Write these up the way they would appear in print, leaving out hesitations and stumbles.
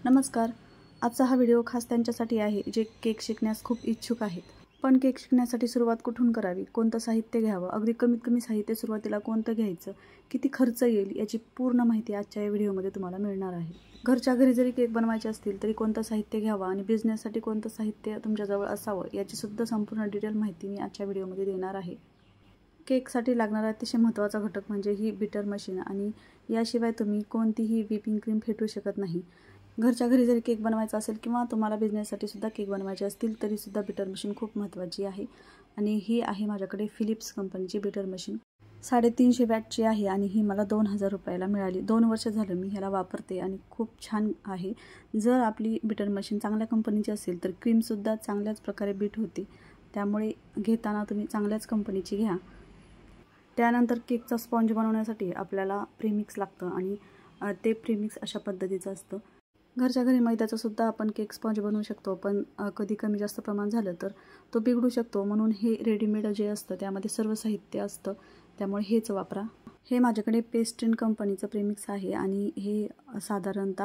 नमस्कार. आजचा हा व्हिडिओ खास त्यांच्यासाठी आहे जे केक शिकण्यास खूप इच्छुक आहेत. पण केक शिकण्यासाठी सुरुवात कुठून करावी, कोणतं साहित्य घ्यावं, अगदी कमीत कमी साहित्य सुरुवातीला कोणतं घ्यायचं, किती खर्च येईल याची पूर्ण माहिती आजच्या या व्हिडिओमध्ये तुम्हाला मिळणार आहे. घरच्या घरी जरी केक बनवायचे असतील तरी कोणतं साहित्य घ्यावं आणि बिझनेससाठी कोणतं साहित्य तुमच्याजवळ असावं याची सुद्धा संपूर्ण डिटेल माहिती मी आजच्या व्हिडिओमध्ये देणार आहे. केकसाठी लागणारा अतिशय महत्त्वाचा घटक म्हणजे ही बीटर मशीन आणि याशिवाय तुम्ही कोणतीही व्हिपिंग क्रीम फेटू शकत नाही. घरच्या घरी जरी केक बनवायचा असेल किंवा तुम्हाला बिझनेससाठी सुद्धा केक बनवायचे असतील तरीसुद्धा बीटर मशीन खूप महत्त्वाची आहे. आणि ही आहे माझ्याकडे फिलिप्स कंपनीची बीटर मशीन. 350 वॅटची आहे आणि ही मला 2000 रुपयाला मिळाली. 2 वर्ष झालं मी ह्याला वापरते आणि खूप छान आहे. जर आपली बीटर मशीन चांगल्या कंपनीची असेल तर क्रीमसुद्धा चांगल्याच प्रकारे बीट होते. त्यामुळे घेताना तुम्ही चांगल्याच कंपनीची घ्या. त्यानंतर केकचा स्पॉन्ज बनवण्यासाठी आपल्याला प्रीमिक्स लागतं आणि ते प्रीमिक्स अशा पद्धतीचं असतं. घरच्या घरी मैद्याचा सुद्धा आपण केक स्पॉन्ज बनवू शकतो, पण कधी कमी जास्त प्रमाण झालं तर तो बिघडू शकतो. म्हणून हे रेडीमेड जे असतं त्यामध्ये सर्व साहित्य असतं, त्यामुळे हेच वापरा. हे माझ्याकडे पेस्ट्रीन कंपनीचं प्रीमिक्स आहे आणि हे साधारणतः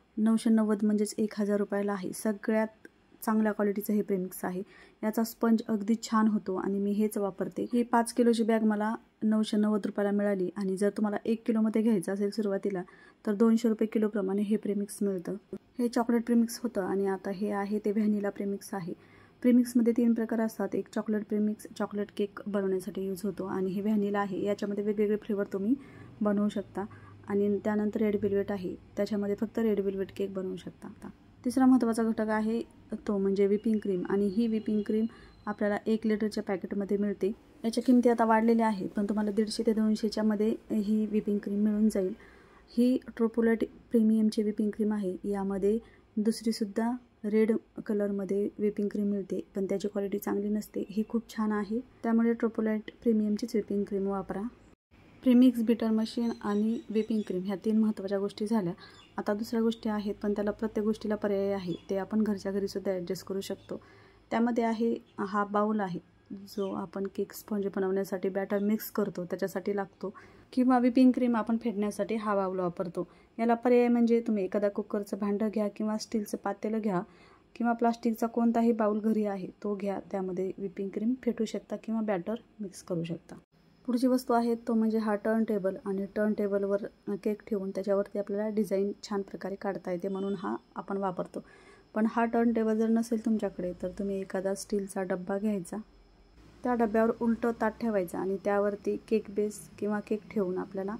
990 म्हणजेच 1000 रुपयाला आहे. सगळ्यात चांगल्या क्वालिटीचं हे प्रीमिक्स आहे. याचा स्पंज अगदी छान होतो आणि मी हेच वापरते. ही 5 किलोची बॅग मला 990 रुपयाला मिळाली आणि जर तुम्हाला 1 किलोमध्ये घ्यायचं असेल सुरुवातीला तर 200 रुपये किलोप्रमाणे हे प्रीमिक्स मिळतं. हे चॉकलेट प्रीमिक्स होतं आणि आता हे आहे ते व्हॅनिला प्रीमिक्स आहे. प्रीमिक्समध्ये 3 प्रकार असतात. एक चॉकलेट प्रीमिक्स चॉकलेट केक बनवण्यासाठी यूज होतो आणि हे व्हॅनिला आहे. याच्यामध्ये वेगवेगळे फ्लेवर तुम्ही बनवू शकता. आणि त्यानंतर रेड वेल्वेट आहे, त्याच्यामध्ये फक्त रेड वेल्वेट केक बनवू शकता. तिसरा महत्त्वाचा घटक आहे तो म्हणजे व्हिपिंग क्रीम आणि ही व्हिपिंग क्रीम आपल्याला 1 लिटरच्या पॅकेटमध्ये मिळते. याच्या किमती आता वाढलेल्या आहेत, पण तुम्हाला 150 ते 200च्या मध्ये ही व्हिपिंग क्रीम मिळून जाईल. ही ट्रोपोलाइट प्रीमियमची व्हिपिंग क्रीम आहे. यामध्ये दुसरीसुद्धा रेड कलरमध्ये व्हिपिंग क्रीम मिळते, पण त्याची क्वालिटी चांगली नसते. ही खूप छान आहे, त्यामुळे ट्रोपोलाइट प्रीमियमचीच व्हिपिंग क्रीम वापरा. प्रीमिक्स, बीटर मशीन आणि व्हिपिंग क्रीम ह्या 3 महत्त्वाच्या गोष्टी झाल्या. आता दुसऱ्या गोष्टी आहेत, पण त्याला प्रत्येक गोष्टीला पर्याय आहे. ते आपण घरच्या घरीसुद्धा ॲडजस्ट करू शकतो. त्यामध्ये आहे हा बाऊल आहे, जो आपण केक स्पॉन्ज बनवण्यासाठी बॅटर मिक्स करतो त्याच्यासाठी लागतो, किंवा व्हिपिंग क्रीम आपण फेटण्यासाठी हा बाऊल वापरतो. याला पर्याय म्हणजे तुम्ही एखादा कुकरचं भांडं घ्या किंवा स्टीलचं पातेलं घ्या किंवा प्लास्टिकचा कोणताही बाऊल घरी आहे तो घ्या. त्यामध्ये व्हिपिंग क्रीम फेटू शकता किंवा बॅटर मिक्स करू शकता. पुढची वस्तू आहे तो म्हणजे हा टर्न टेबल आणि टर्न टेबलवर केक ठेवून त्याच्यावरती आपल्याला डिझाईन छान प्रकारे काढता येते, म्हणून हा आपण वापरतो. पण हा टर्न टेबल जर नसेल तुमच्याकडे तर तुम्ही एखादा स्टीलचा डब्बा घ्यायचा, त्या डब्यावर उलटं ताट ठेवायचं आणि त्यावरती केक बेस किंवा केक ठेवून आपल्याला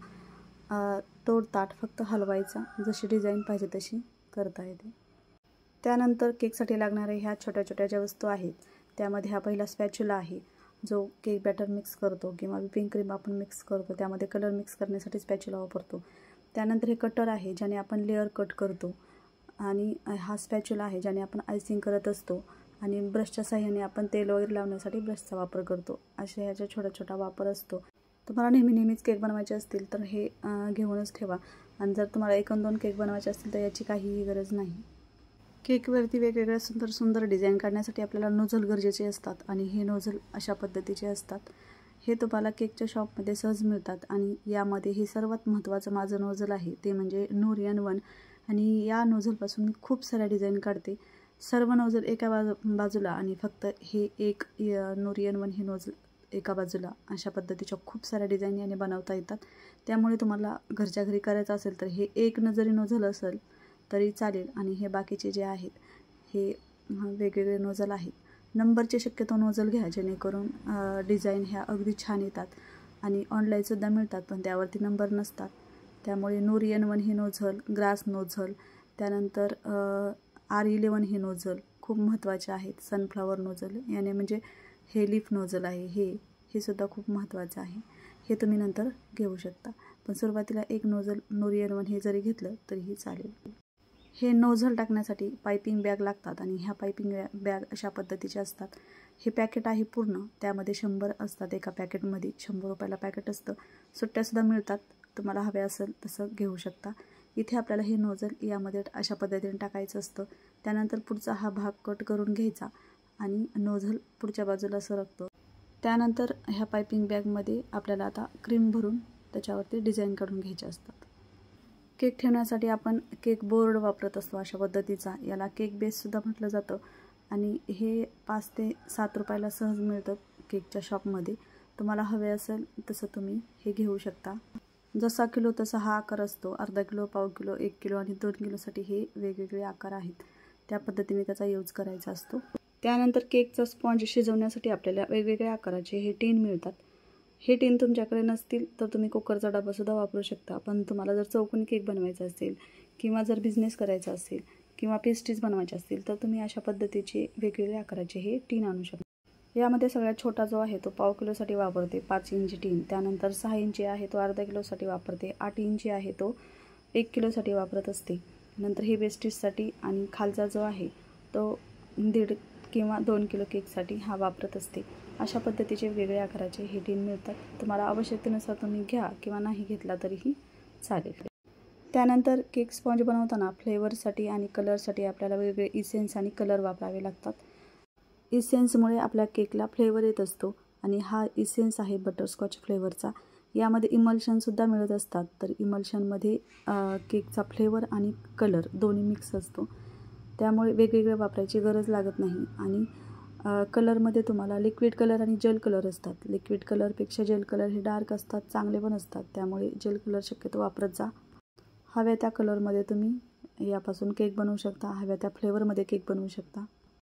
तो ताट फक्त हलवायचा, जशी डिझाईन पाहिजे तशी करता येते. त्यानंतर केकसाठी लागणाऱ्या ह्या छोट्या छोट्या ज्या वस्तू आहेत त्यामध्ये हा पहिला स्पॅच्युला आहे, जो केक बॅटर मिक्स करतो किंवा व्हिपिंग क्रीम आपण मिक्स करतो त्यामध्ये कलर मिक्स करण्यासाठी स्पॅच्युला वापरतो. त्यानंतर हे कटर आहे ज्याने आपण लेअर कट करतो आणि हा स्पॅच्युला आहे ज्याने आपण आयसिंग करत असतो आणि ब्रशच्या साह्याने आपण तेल वगैरे लावण्यासाठी ब्रशचा वापर करतो. अशा ह्याचा छोटा छोटा वापर असतो. तुम्हाला नेहमीच केक बनवायचे असतील तर हे घेऊनच ठेवा आणि जर तुम्हाला 1-2 केक बनवायचे असतील तर याची काहीही गरज नाही. केकवरती वेगवेगळ्या सुंदर सुंदर डिझाईन काढण्यासाठी आपल्याला नोझल गरजेचे असतात आणि हे नोझल अशा पद्धतीचे असतात. हे तुम्हाला केकच्या शॉपमध्ये सहज मिळतात आणि यामध्ये हे सर्वात महत्त्वाचं माझं नोझल आहे ते म्हणजे नूर N1 आणि या नोझलपासून मी खूप साऱ्या डिझाईन काढते. सर्व नोझल एका बाजूला आणि फक्त हे एक नूर N1 हे नोझल एका बाजूला, अशा पद्धतीच्या खूप साऱ्या डिझाईन याने बनवता येतात. त्यामुळे तुम्हाला घरच्या घरी करायचं असेल तर हे एक जरी नोझल असेल तरी चालेल आणि हे बाकीचे जे आहेत हे वेगवेगळे नोझल आहेत. नंबरचे शक्यतो नोझल घ्या जेणेकरून डिझाईन ह्या अगदी छान येतात आणि ऑनलाईनसुद्धा मिळतात पण त्यावरती नंबर नसतात. त्यामुळे नूर N1 हे नोझल, ग्रास नोझल, त्यानंतर R11 हे नोझल खूप महत्त्वाचे आहेत. सनफ्लॉवर नोझल याने म्हणजे हे लीफ नोझल आहे, हे सुद्धा खूप महत्त्वाचं आहे. हे तुम्ही नंतर घेऊ शकता, पण सुरुवातीला एक नोझल नूर N1 हे जरी घेतलं तरीही चालेल. हे नोझल टाकण्यासाठी पायपिंग बॅग लागतात आणि ह्या पायपिंग बॅग अशा पद्धतीचे असतात. हे पॅकेट आहे पूर्ण, त्यामध्ये 100 असतात. एका पॅकेटमध्ये 100 रुपयाला पॅकेट असतं. सुट्ट्यासुद्धा मिळतात, तुम्हाला हवे असेल तसं घेऊ शकता. इथे आपल्याला हे नोझल यामध्ये अशा पद्धतीने टाकायचं असतं. त्यानंतर पुढचा हा भाग कट करून घ्यायचा आणि नोझल पुढच्या बाजूला सरकतो. त्यानंतर ह्या पायपिंग बॅगमध्ये आपल्याला आता क्रीम भरून त्याच्यावरती डिझाईन काढून घ्यायचे असतात. केक ठेवण्यासाठी आपण केक बोर्ड वापरत असतो अशा पद्धतीचा. याला केक बेससुद्धा म्हटलं जातं आणि हे 5 ते 7 रुपयाला सहज मिळतं केकच्या शॉपमध्ये. तुम्हाला हवे असेल तसं तुम्ही हे घेऊ शकता. जसा किलो तसा हा आकार असतो. अर्धा किलो, पाव किलो, 1 किलो आणि 2 किलोसाठी हे वेगवेगळे आकार आहेत. त्या पद्धतीने त्याचा यूज करायचा असतो. त्यानंतर केकचा स्पॉन्ज शिजवण्यासाठी आपल्याला वेगवेगळ्या आकाराचे हे टीन मिळतात. हे टीन तुमच्याकडे नसतील तर तुम्ही कुकरचा डबासुद्धा वापरू शकता. पण तुम्हाला जर चौकोनी केक बनवायचा असेल किंवा जर बिझनेस करायचा असेल किंवा पेस्ट्रीज बनवायचे असतील तर तुम्ही अशा पद्धतीचे वेगवेगळ्या आकाराचे हे टीन आणू शकता. यामध्ये सगळ्यात छोटा जो आहे तो पाव किलोसाठी वापरते 5 इंची टीन. त्यानंतर 6 इंची आहे तो अर्धा किलोसाठी वापरते. 8 इंची आहे तो 1 किलोसाठी वापरत असते. नंतर हे पेस्ट्रीजसाठी आणि खालचा जो आहे तो 1.5 किंवा 2 किलो केकसाठी हा वापरत असते. अशा पद्धतीचे वेगवेगळ्या आकाराचे हे टीन मिळतात. तुम्हाला आवश्यकतेनुसार तुम्ही घ्या किंवा नाही घेतला तरीही चालेल. त्यानंतर केक स्पॉन्ज बनवताना फ्लेवरसाठी आणि कलरसाठी आपल्याला वेगवेगळे इसेन्स आणि कलर वापरावे लागतात. इसेन्समुळे आपल्या केकला फ्लेवर येत असतो आणि हा इसेन्स आहे बटरस्कॉच फ्लेवरचा. यामध्ये इमल्शनसुद्धा मिळत असतात. तर इमल्शनमध्ये केकचा फ्लेवर आणि कलर दोन्ही मिक्स असतो. त्यामुळे वेगवेगळे वापरायची गरज लागत नाही. आणि कलरमध्ये तुम्हाला लिक्विड कलर आणि जेल कलर असतात. लिक्विड कलरपेक्षा जेल कलर हे डार्क असतात, चांगले पण असतात. त्यामुळे जेल कलर शक्यतो वापरत जा. हव्या त्या कलरमध्ये तुम्ही यापासून केक बनवू शकता. हव्या त्या फ्लेवरमध्ये केक बनवू शकता.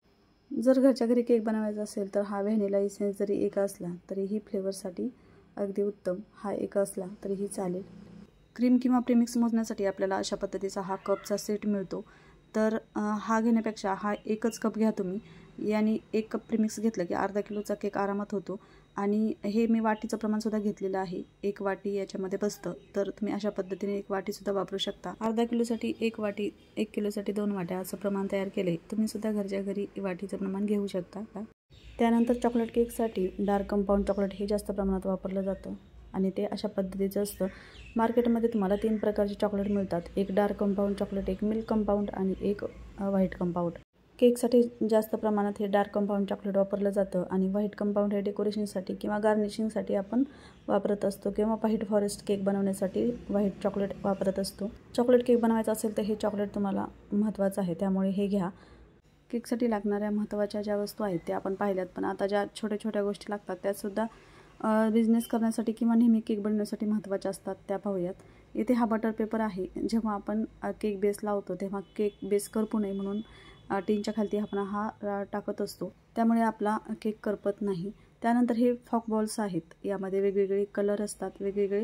जर घरच्या घरी केक बनवायचा असेल तर हा व्हॅनिला इसेन्स जरी एक असला तरीही फ्लेवरसाठी अगदी उत्तम. हा एक असला तरीही चालेल. क्रीम किंवा प्रीमिक्स मोजण्यासाठी आपल्याला अशा पद्धतीचा हा कपचा सेट मिळतो. तर हा घेण्यापेक्षा हा एकच कप घ्या तुम्ही. याने 1 कप प्रीमिक्स घेतलं की अर्धा किलोचा केक आरामात होतो. आणि हे मी वाटीचं प्रमाणसुद्धा घेतलेलं आहे. 1 वाटी याच्यामध्ये बसतं. तर तुम्ही अशा पद्धतीने 1 वाटीसुद्धा वापरू शकता. अर्धा किलोसाठी 1 वाटी, 1 किलोसाठी 2 वाट्या असं प्रमाण तयार केले. तुम्हीसुद्धा घरच्या घरी वाटीचं प्रमाण घेऊ शकता. त्यानंतर चॉकलेट केकसाठी डार्क कंपाऊंड चॉकलेट हे जास्त प्रमाणात वापरलं जातं आणि ते अशा पद्धतीचं असतं. मार्केटमध्ये तुम्हाला 3 प्रकारचे चॉकलेट मिळतात. एक डार्क कंपाऊंड चॉकलेट, एक मिल्क कंपाऊंड आणि एक व्हाईट कंपाऊंड. केकसाठी जास्त प्रमाणात हे डार्क कंपाऊंड चॉकलेट वापरलं जातं आणि व्हाईट कंपाऊंड हे डेकोरेशनसाठी किंवा गार्निशिंगसाठी आपण वापरत असतो किंवा व्हाईट फॉरेस्ट केक बनवण्यासाठी व्हाईट चॉकलेट वापरत असतो. चॉकलेट केक बनवायचा असेल तर हे चॉकलेट तुम्हाला महत्त्वाचं आहे, त्यामुळे हे घ्या. केकसाठी लागणाऱ्या महत्त्वाच्या ज्या वस्तू आहेत त्या आपण पाहिल्यात. पण आता ज्या छोट्या छोट्या गोष्टी लागतात त्यासुद्धा बिझनेस करण्यासाठी किंवा नेहमी केक बनवण्यासाठी महत्त्वाच्या असतात, त्या पाहूयात. इथे हा बटर पेपर आहे. जेव्हा आपण केक बेस लावतो तेव्हा केक बेस करपू नये म्हणून टीनच्या खालती आपण हा टाकत असतो. त्यामुळे आपला केक करपत नाही. त्यानंतर हे फॉक बॉल्स आहेत. यामध्ये वेगवेगळे कलर असतात, वेगवेगळे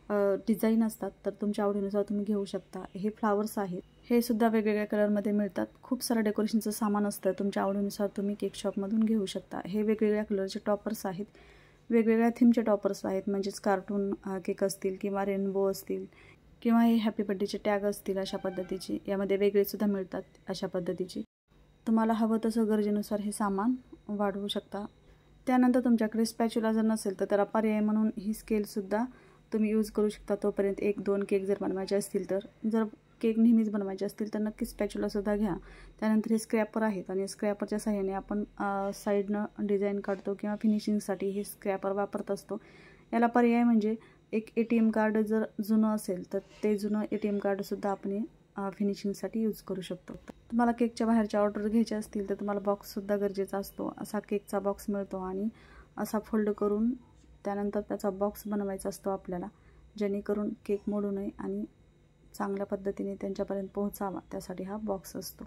डिझाईन असतात. तर तुमच्या आवडीनुसार तुम्ही घेऊ शकता. हे फ्लावर्स आहेत. हे सुद्धा वेगवेगळ्या कलरमध्ये मिळतात. खूप सारं डेकोरेशनचं सामान असतं. तुमच्या आवडीनुसार तुम्ही केक शॉपमधून घेऊ शकता. हे वेगवेगळ्या कलरचे टॉपर्स आहेत. वेगवेगळ्या थीमचे टॉपर्स आहेत. म्हणजेच कार्टून केक असतील किंवा रेनबो असतील किंवा हे हॅपी बर्थडेचे टॅग असतील अशा पद्धतीचे. यामध्ये वेगळेसुद्धा मिळतात अशा पद्धतीचे. तुम्हाला हवं तसं गरजेनुसार हे सामान वाढवू शकता. त्यानंतर तुमच्याकडे स्पॅच्युला जर नसेल तर त्याला पर्याय म्हणून ही स्केलसुद्धा तुम्ही यूज करू शकता. तोपर्यंत 1-2 केक जर बनवायचे असतील तर. जर केक नेहमीच बनवायचे असतील तर नक्कीच स्पॅच्युलासुद्धा घ्या. त्यानंतर हे स्क्रॅपर आहेत आणि स्क्रॅपरच्या साहाय्याने आपण साईडनं डिझाईन काढतो किंवा फिनिशिंगसाठी हे स्क्रॅपर वापरत असतो. याला पर्याय म्हणजे एक ATM कार्ड जर जुनं असेल तर ते जुनं ATM कार्डसुद्धा आपण फिनिशिंगसाठी यूज करू शकतो. तुम्हाला केकच्या बाहेरच्या ऑर्डर घ्यायच्या असतील तर तुम्हाला बॉक्ससुद्धा गरजेचा असतो. असा केकचा बॉक्स मिळतो आणि असा फोल्ड करून त्यानंतर त्याचा बॉक्स बनवायचा असतो आपल्याला, जेणेकरून केक मोडू नये आणि चांगल्या पद्धतीने त्यांच्यापर्यंत पोहोचावा, त्यासाठी हा बॉक्स असतो.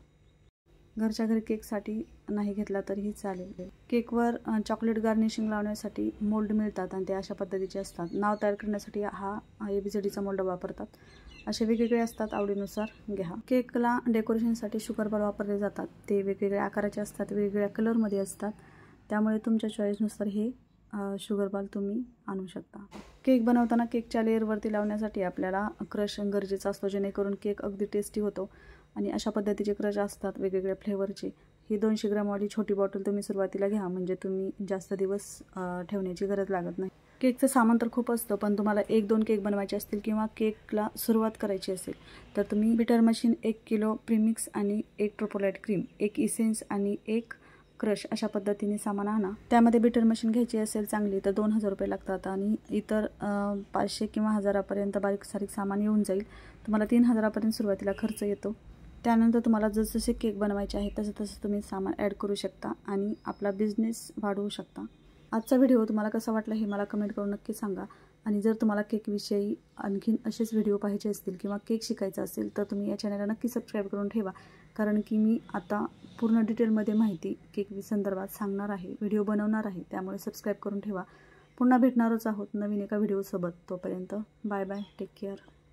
घरच्या घरी केकसाठी नाही घेतला तरीही चालेल. केकवर चॉकलेट गार्निशिंग लावण्यासाठी मोल्ड मिळतात आणि ते अशा पद्धतीचे असतात. नाव तयार करण्यासाठी हा ABCDचा मोल्ड वापरतात. असे वेगवेगळे असतात, आवडीनुसार घ्या. केकला डेकोरेशनसाठी शुगर बार वापरले जातात. ते वेगवेगळ्या आकाराचे असतात, वेगवेगळ्या कलरमध्ये असतात. त्यामुळे तुमच्या चॉईसनुसार हे शुगर बार तुम्ही आणू शकता. केक बनवताना केकच्या लेअरवरती लावण्यासाठी आपल्याला क्रश गरजेचा असतो, जेणेकरून केक अगदी टेस्टी होतो. आणि अशा पद्धतीचे क्रश असतात वेगवेगळ्या फ्लेवरचे. ही 200 ग्रॅमवाली छोटी बॉटल तुम्ही सुरुवातीला घ्या, म्हणजे तुम्ही जास्त दिवस ठेवण्याची गरज लागत नाही. केकचं सामान तर खूप असतं, पण तुम्हाला 1-2 केक बनवायचे असतील किंवा केकला सुरुवात करायची असेल तर तुम्ही बिटर मशीन 1 किलो प्रीमिक्स आणि 1 ट्रोपोलाइट क्रीम, 1 इसेन्स आणि 1 क्रश अशा पद्धतीने सामान आणा. त्यामध्ये बिटर मशीन घ्यायची असेल चांगली तर 2000 रुपये लागतात आणि इतर 500 किंवा 1000पर्यंत बारीक सारीक सामान येऊन जाईल. तुम्हाला 3000पर्यंत सुरुवातीला खर्च येतो। त्यानंतर तुम्हाला जसजसे केक बनवायचे आहे तसं तुम्ही सामान ॲड करू शकता आणि आपला बिझनेस वाढवू शकता। आजचा व्हिडिओ तुम्हाला कसा वाटला हे मला कमेंट करून नक्की सांगा। आणि जर तुम्हाला केकविषयी आणखीन असेच व्हिडिओ पाहिजे असतील किंवा केक शिकायचा असेल तर तुम्ही या चॅनलला नक्की सबस्क्राईब करून ठेवा, कारण की मी आता पूर्ण डिटेलमध्ये माहिती केक संदर्भात सांगणार आहे, व्हिडिओ बनवणार आहे। त्यामुळे सबस्क्राईब करून ठेवा। पुन्हा भेटणारच आहोत नवीन एका व्हिडिओसोबत। तोपर्यंत बाय बाय, टेक केअर।